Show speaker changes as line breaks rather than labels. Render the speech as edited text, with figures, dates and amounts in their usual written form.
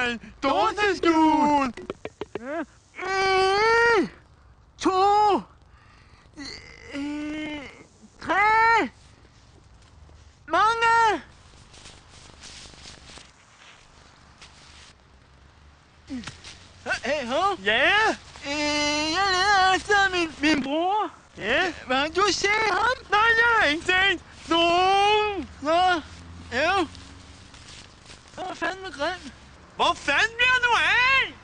mig. Dåseskjul.
1, 2, 3. Mange. Hey, hov.
Ja?
Jeg leder efter min bror.
Ja?
Vil du se ham?
Nej, jeg har ikke set nogen.
Nå, jo. Det var fandme grim.
Hvor fanden bliver du af?